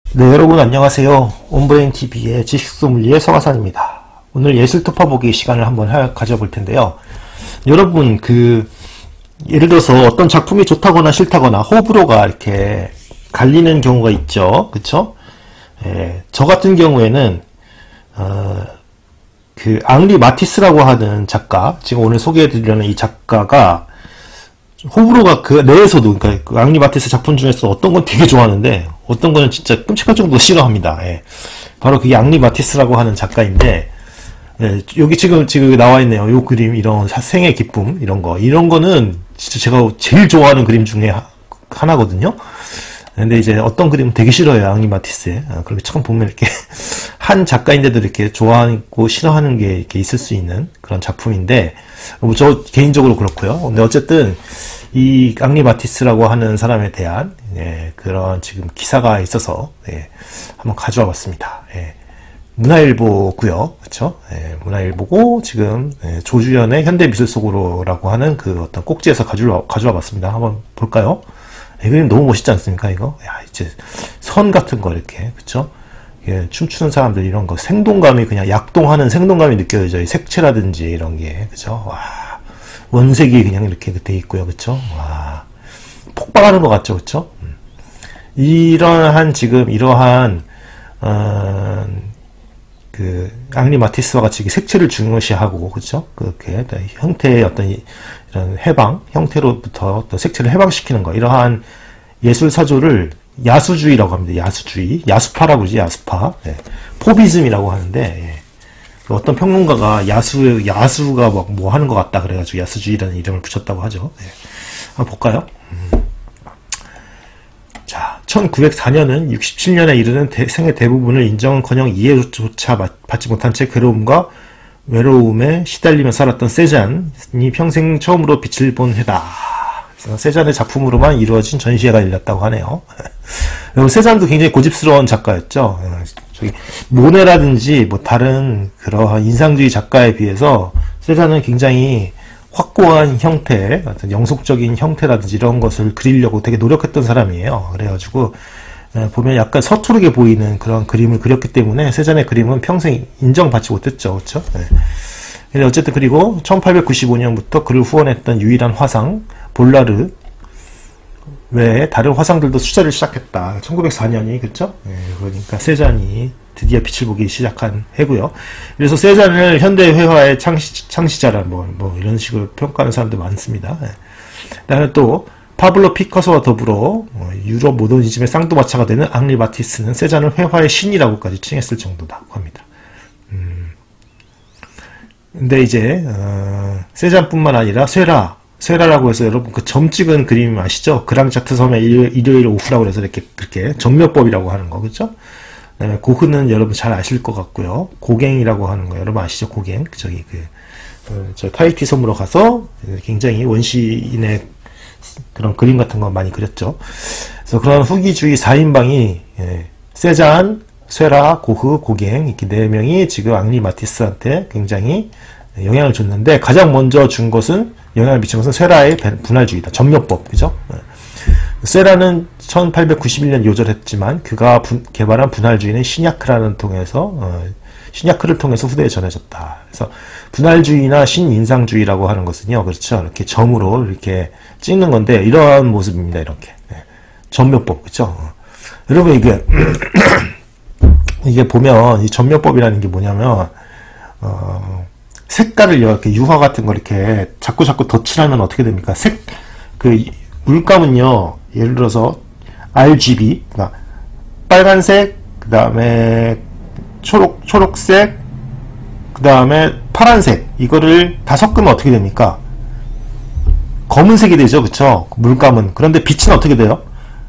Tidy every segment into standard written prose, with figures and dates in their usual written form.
네, 여러분 안녕하세요. 온브레인TV의 지식소믈리의 서가산입니다. 오늘 예술 투파보기 시간을 한번 가져볼 텐데요. 여러분, 예를 들어서 어떤 작품이 좋다거나 싫다거나 호불호가 이렇게 갈리는 경우가 있죠. 그쵸? 저 같은 경우에는, 앙리 마티스라고 하는 작가, 지금 오늘 소개해드리려는 이 작가가 호불호가 그 내에서도, 그러니까 그 앙리 마티스 작품 중에서 어떤 건 되게 좋아하는데 어떤 거는 진짜 끔찍할 정도로 싫어합니다. 바로 그게 앙리 마티스라고 하는 작가인데, 여기 지금 나와 있네요. 요 그림, 이런 생의 기쁨, 이런 거는 진짜 제가 제일 좋아하는 그림 중에 하나거든요. 근데 이제 어떤 그림은 되게 싫어요, 앙리 마티스에. 그렇게 처음 보면 이렇게 한 작가인데도 이렇게 좋아하고 싫어하는 게 이렇게 있을 수 있는 그런 작품인데, 저 개인적으로 그렇고요. 근데 어쨌든 이 앙리 마티스라고 하는 사람에 대한 그런 지금 기사가 있어서 한번 가져와 봤습니다. 문화일보고요, 그렇죠? 문화일보고 지금 조주연의 현대미술 속으로라고 하는 그 어떤 꼭지에서 가져와 봤습니다. 한번 볼까요? 이 그림 너무 멋있지 않습니까, 이거? 야, 이제 선 같은 거 이렇게, 그쵸? 춤추는 사람들 이런 거 생동감이 그냥 약동하는 생동감이 느껴져요. 색채라든지 이런 게, 그쵸? 와, 원색이 그냥 이렇게 돼 있고요, 그쵸? 와, 폭발하는 것 같죠, 그쵸? 이러한 앙리 마티스와 같이 색채를 중요시하고, 그쵸? 그렇게 형태의 어떤 이런 해방, 형태로부터 또 색채를 해방시키는 거, 이러한 예술 사조를 야수주의라고 합니다. 야수주의. 야수파라고 그러지, 야수파. 포비즘이라고 하는데, 어떤 평론가가 야수가 뭐 하는 것 같다 그래가지고 야수주의라는 이름을 붙였다고 하죠. 한번 볼까요? 자, 1904년은 67년에 이르는 생의 대부분을 인정은커녕 이해조차 받지 못한 채 외로움에 시달리며 살았던 세잔이 평생 처음으로 빛을 본 해다. 그래서 세잔의 작품으로만 이루어진 전시회가 열렸다고 하네요. 세잔도 굉장히 고집스러운 작가였죠. 저기 모네라든지 뭐 다른 그러한 인상주의 작가에 비해서 세잔은 굉장히 확고한 형태, 어떤 영속적인 형태라든지 이런 것을 그리려고 되게 노력했던 사람이에요. 그래가지고 보면 약간 서투르게 보이는 그런 그림을 그렸기 때문에 세잔의 그림은 평생 인정받지 못했죠. 그렇죠? 어쨌든 그리고 1895년부터 그를 후원했던 유일한 화상 볼라르 외에 다른 화상들도 수제를 시작했다. 1904년이 그렇죠? 그러니까 세잔이 드디어 빛을 보기 시작한 해고요. 그래서 세잔을 현대 회화의 창시자라 뭐 이런 식으로 평가하는 사람들 많습니다. 그다음에 또 파블로 피카소와 더불어 유럽 모더니즘의 쌍두마차가 되는 앙리 마티스는 세잔을 회화의 신이라고까지 칭했을 정도다고 합니다. 근데 이제 세잔뿐만 아니라 쇠라라고 해서 여러분 그 점 찍은 그림 아시죠? 그랑자트 섬의 일요일 오후라고 해서 그렇게 점묘법이라고 하는 거, 그렇죠? 그다음에 고흐는 여러분 잘 아실 것 같고요. 고갱이라고 하는 거 여러분 아시죠? 고갱 저기 저 타히티 섬으로 가서 굉장히 원시인의 그런 그림 같은 거 많이 그렸죠. 그래서 그런 후기주의 4인방이 세잔, 쇠라, 고흐, 고갱 이렇게 4명이 지금 앙리 마티스한테 굉장히 영향을 줬는데 가장 먼저 준 것은 영향을 미친 것은 쇠라의 분할주의다. 점묘법, 그죠? 쇠라는 1891년 요절했지만 그가 개발한 분할주의는 시냐크를 통해서 후대에 전해졌다. 그래서 분할주의나 신인상주의라고 하는 것은요, 그렇죠? 이렇게 점으로 이렇게 찍는 건데 이러한 모습입니다. 이렇게 점묘법, 그렇죠? 여러분 이게 보면 이 점묘법이라는 게 뭐냐면 색깔을 이렇게 유화 같은 거 이렇게 자꾸 덧칠하면 어떻게 됩니까? 물감은요, 예를 들어서 RGB, 그러니까 빨간색, 그 다음에 초록색, 그 다음에 파란색, 이거를 다 섞으면 어떻게 됩니까? 검은색이 되죠, 그쵸? 물감은. 그런데 빛은 어떻게 돼요?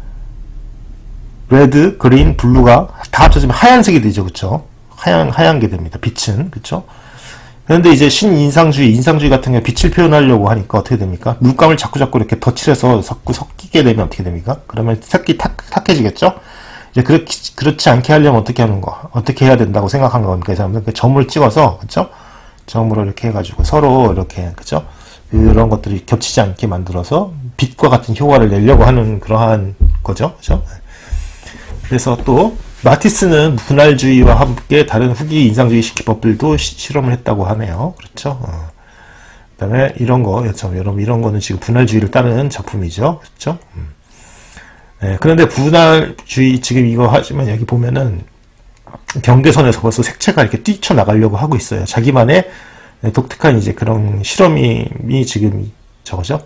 레드, 그린, 블루가 다 합쳐지면 하얀색이 되죠, 그쵸? 하얀 게 됩니다, 빛은, 그쵸? 그런데 이제 인상주의 같은 경우에 빛을 표현하려고 하니까 어떻게 됩니까? 물감을 자꾸 이렇게 덧칠해서 자꾸 섞이게 되면 어떻게 됩니까? 그러면 색이 탁해지겠죠? 이제 그렇지 않게 하려면 어떻게 해야 된다고 생각한 겁니까? 이 사람들은 그 점을 찍어서, 그쵸? 점으로 이렇게 해가지고 서로 이렇게, 그쵸? 이런 것들이 겹치지 않게 만들어서 빛과 같은 효과를 내려고 하는 그러한 거죠. 그죠? 그래서 또 마티스는 분할주의와 함께 다른 후기 인상주의 기법들도 실험을 했다고 하네요. 그렇죠? 그 다음에 이런 거, 여러분, 이런 거는 지금 분할주의를 따르는 작품이죠. 그렇죠? 네, 그런데 분할주의, 지금 이거 하지만 여기 보면은 경계선에서 벌써 색채가 이렇게 뛰쳐나가려고 하고 있어요. 자기만의 독특한 이제 그런 실험이 지금 저거죠?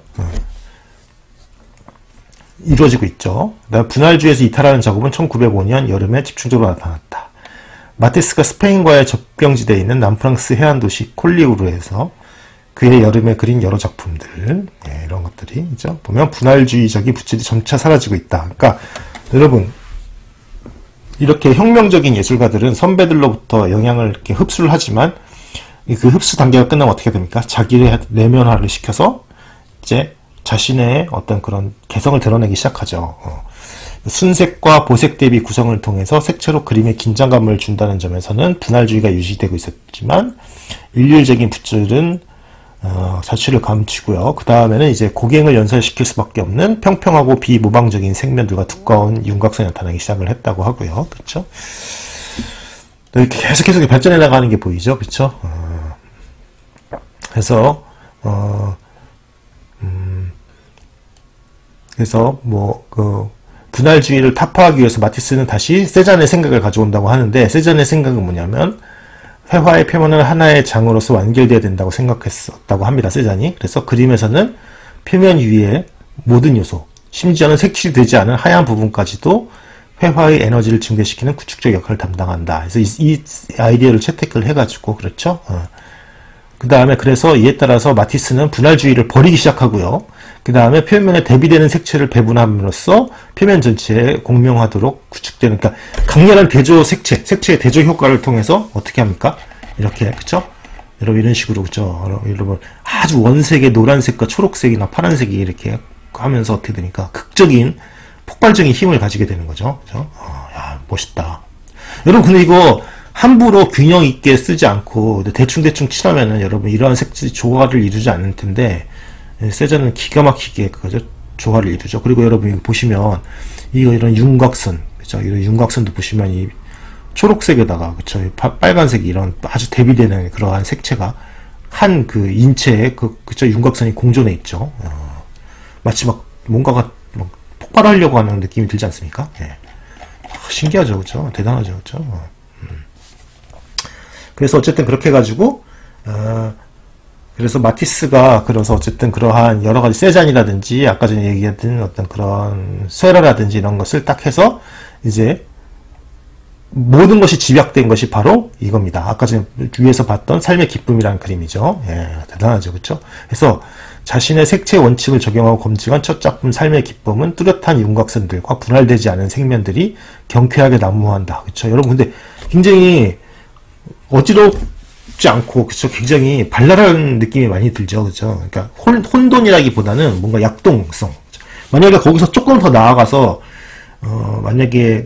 이루어지고 있죠. 분할주의에서 이탈하는 작업은 1905년 여름에 집중적으로 나타났다. 마티스가 스페인과의 접경지대에 있는 남프랑스 해안도시 콜리우르에서 그의 여름에 그린 여러 작품들, 네, 이런 것들이 있죠. 보면 분할주의적인 붓질이 점차 사라지고 있다. 그러니까 여러분, 이렇게 혁명적인 예술가들은 선배들로부터 영향을 이렇게 흡수를 하지만 그 흡수 단계가 끝나면 어떻게 됩니까? 자기를 내면화를 시켜서 이제 자신의 어떤 그런 개성을 드러내기 시작하죠. 순색과 보색 대비 구성을 통해서 색채로 그림에 긴장감을 준다는 점에서는 분할주의가 유지되고 있었지만 일률적인 붓질은 자취를 감추고요. 그 다음에는 이제 고갱을 연설시킬 수밖에 없는 평평하고 비모방적인 색면들과 두꺼운 윤곽선이 나타나기 시작을 했다고 하고요. 그렇죠? 계속 발전해 나가는 게 보이죠. 그렇죠? 그래서 분할주의를 타파하기 위해서 마티스는 다시 세잔의 생각을 가져온다고 하는데, 세잔의 생각은 뭐냐면 회화의 표면은 하나의 장으로서 완결되어야 된다고 생각했었다고 합니다. 세잔이. 그래서 그림에서는 표면 위에 모든 요소, 심지어는 색칠되지 않은 하얀 부분까지도 회화의 에너지를 증대시키는 구축적 역할을 담당한다. 그래서 이 아이디어를 채택을 해가지고, 그렇죠? 그 다음에 그래서 이에 따라서 마티스는 분할주의를 버리기 시작하고요. 그 다음에 표면에 대비되는 색채를 배분함으로써 표면 전체에 공명하도록 구축되는, 그러니까 강렬한 대조 색채의 대조 효과를 통해서 어떻게 합니까? 이렇게, 그쵸? 여러분, 이런 식으로, 그쵸? 여러분, 아주 원색의 노란색과 초록색이나 파란색이 이렇게 하면서 어떻게 되니까 극적인, 폭발적인 힘을 가지게 되는 거죠. 그죠? 야, 멋있다. 여러분, 근데 이거 함부로 균형 있게 쓰지 않고 대충 칠하면은 여러분 이러한 색질 조화를 이루지 않을 텐데, 세잔은 기가 막히게 그거죠. 조화를 이루죠. 그리고 여러분 보시면 이런 윤곽선, 그렇죠? 이런 윤곽선도 보시면 이 초록색에다가, 그렇죠? 빨간색 이런 아주 대비되는 그러한 색채가 한 그 인체에 그쵸? 윤곽선이 공존해 있죠. 마치 막 뭔가가 막 폭발하려고 하는 느낌이 들지 않습니까? 예. 신기하죠, 그렇죠? 대단하죠, 그렇죠? 그래서 어쨌든 그렇게 해가지고 그래서 마티스가 그래서 어쨌든 그러한 여러 가지 세잔이라든지 아까 전에 얘기했던 어떤 그런 세라라든지 이런 것을 딱 해서 이제 모든 것이 집약된 것이 바로 이겁니다. 아까 전에 위에서 봤던 삶의 기쁨이라는 그림이죠. 예, 대단하죠, 그렇죠? 그래서 자신의 색채 원칙을 적용하고 검증한 첫 작품 삶의 기쁨은 뚜렷한 윤곽선들과 분할되지 않은 색면들이 경쾌하게 난무한다. 그렇죠? 여러분 근데 굉장히 어지럽지 않고, 그쵸? 굉장히 발랄한 느낌이 많이 들죠. 그쵸? 그러니까 혼돈이라기보다는 뭔가 약동성. 만약에 거기서 조금 더 나아가서 만약에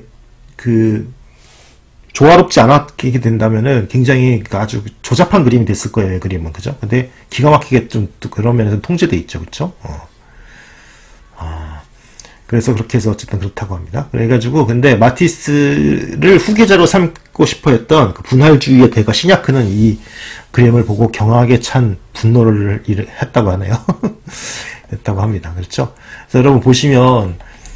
조화롭지 않게 된다면은 굉장히 아주 조잡한 그림이 됐을 거예요, 이 그림은. 그죠? 근데 기가 막히게 좀 그런 면에서 통제돼 있죠. 그쵸? 그래서 그렇게 해서 어쨌든 그렇다고 합니다. 그래가지고, 근데 마티스를 후계자로 삼고 싶어 했던 그 분할주의의 대가 시냐크는 이 그림을 보고 경악에 찬 분노를 했다고 하네요. 했다고 합니다. 그렇죠? 그래서 여러분 보시면,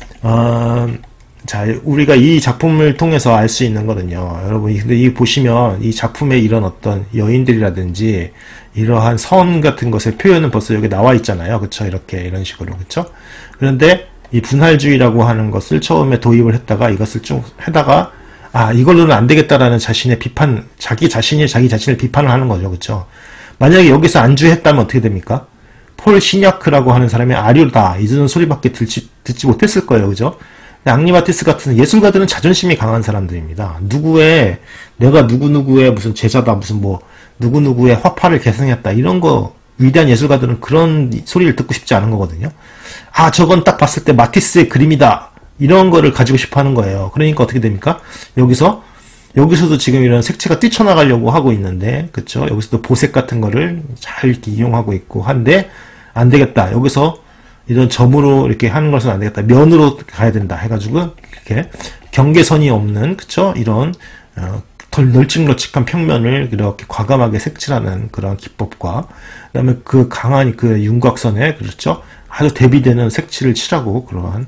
자, 우리가 이 작품을 통해서 알 수 있는 거는요. 여러분, 근데 이 보시면 이 작품에 이런 어떤 여인들이라든지 이러한 선 같은 것의 표현은 벌써 여기 나와 있잖아요. 그쵸? 이렇게, 이런 식으로. 그쵸? 그런데 이 분할주의라고 하는 것을 처음에 도입을 했다가 이것을 쭉 하다가 이걸로는 안 되겠다라는 자신의 비판, 자기 자신을 비판을 하는 거죠. 그쵸? 만약에 여기서 안주했다면 어떻게 됩니까? 폴 시냐크라고 하는 사람이 아류다, 이런 소리밖에 듣지 못했을 거예요. 그죠? 앙리 마티스 같은 예술가들은 자존심이 강한 사람들입니다. 내가 누구누구의 무슨 제자다, 무슨 누구누구의 화파를 계승했다, 이런 거, 위대한 예술가들은 그런 소리를 듣고 싶지 않은 거거든요. 저건 딱 봤을 때 마티스의 그림이다, 이런 거를 가지고 싶어 하는 거예요. 그러니까 어떻게 됩니까? 여기서도 지금 이런 색채가 뛰쳐나가려고 하고 있는데, 그쵸? 여기서도 보색 같은 거를 잘 이렇게 이용하고 있고 한데, 안 되겠다. 여기서 이런 점으로 이렇게 하는 것은 안 되겠다. 면으로 가야 된다. 해가지고, 이렇게 경계선이 없는, 그쵸? 이런, 덜 널찍널찍한 평면을 이렇게 과감하게 색칠하는 그런 기법과, 그 다음에 그 강한 그 윤곽선에, 그렇죠? 아주 대비되는 색칠을 칠하고,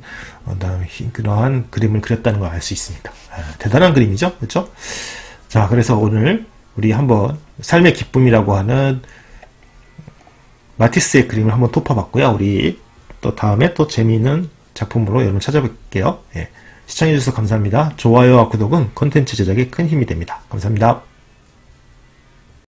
그러한 그림을 그렸다는 걸 알 수 있습니다. 대단한 그림이죠? 그렇죠? 자, 그래서 오늘 우리 한번 삶의 기쁨이라고 하는 마티스의 그림을 한번 톱파봤고요. 우리 또 다음에 또 재미있는 작품으로 여러분 찾아뵐게요. 예. 시청해주셔서 감사합니다. 좋아요와 구독은 콘텐츠 제작에 큰 힘이 됩니다. 감사합니다.